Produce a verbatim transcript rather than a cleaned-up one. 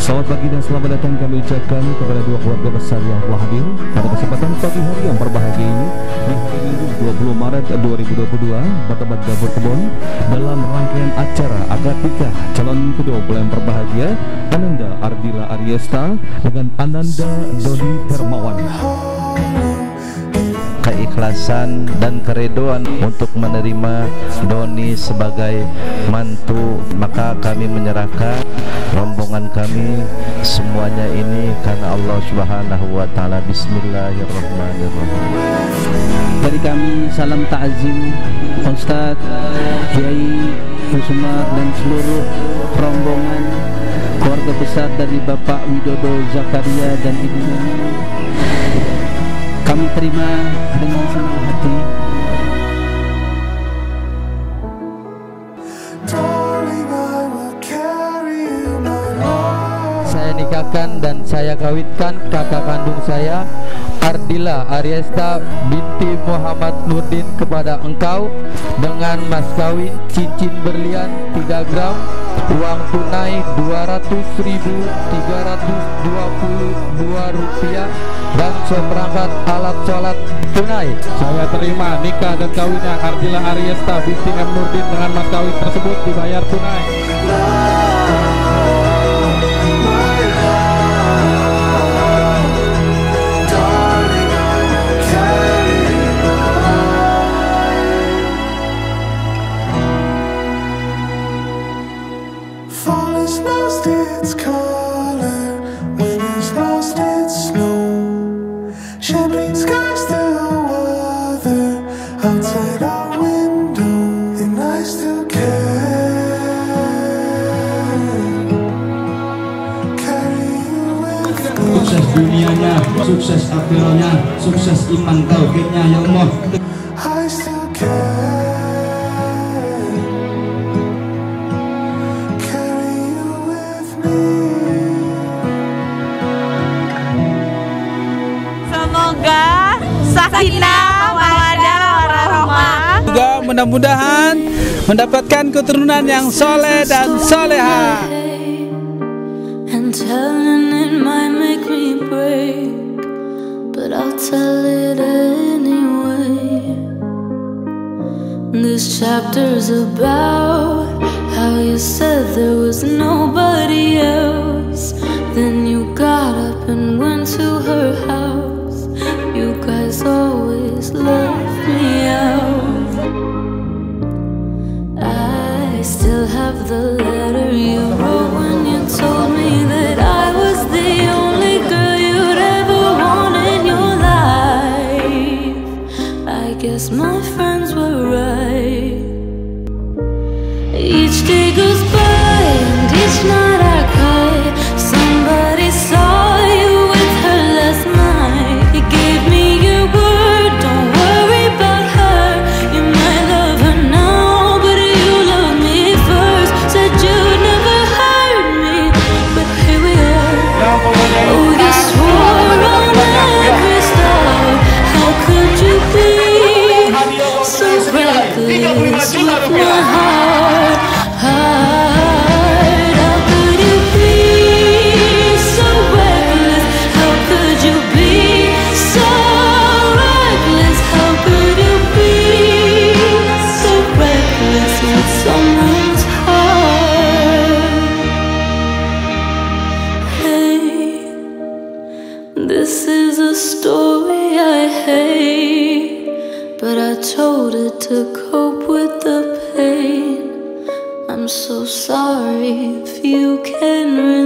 Selamat pagi dan selamat datang kami ucapkan kepada dua keluarga besar yang telah hadir pada kesempatan pagi hari yang berbahagia ini di hari Minggu dua puluh Maret dua ribu dua puluh dua bertempat Dapur Kebon dalam rangkaian acara akad nikah calon kedua yang berbahagia Ananda Ardila Ariesta dengan Ananda Doni Hermawan. Keikhlasan dan keredoan untuk menerima Doni sebagai mantu, maka kami menyerahkan rombongan kami semuanya ini karena Allah Subhanahu wa taala. Bismillahirrahmanirrahim. Dari kami salam ta'zim Ustadz Kiai Kusumar dan seluruh rombongan keluarga besar dari Bapak Widodo Zakaria dan ibunya. Kami terima dengan senang hati. Saya nikahkan dan saya kawinkan kakak kandung saya Ardila Ariesta binti Muhammad Nurdin kepada engkau dengan mas kawin cincin berlian tiga gram, uang tunai dua ratus ribu tiga ratus dua puluh dua rupiah dan seperangkat alat sholat tunai. Saya terima nikah dan kawinnya Ardila Ariesta binti M Nurdin dengan mas kawin tersebut dibayar tunai. Sukses dunianya, sukses akhirnya, sukses iman tauhidnya ya Allah. Semoga sakinah mawaddah warahmah. Juga mudah-mudahan mendapatkan keturunan yang soleh dan soleha. And telling it might make me break, but I'll tell it anyway. This chapter's about how you said there was nobody else. Then you got up and went to her house. You guys always left me out. I still have the letter you wrote when you told me that I was the only girl you'd ever want in your life. I guess my friends were right. Each day goes by and each night I cry. Somebody saw you with her last night. You gave me your word, don't worry about her. You might love her now, but you love me first. Said you'd never hurt me, but here we are. Oh, you swore on every star. How could you be so reckless with my heart? Heart, how could you be so reckless? How could you be so reckless? How could you be so reckless with someone's heart? Hey, this is a story I hate, but I told it to cope with the pain. I'm so sorry if you can relate.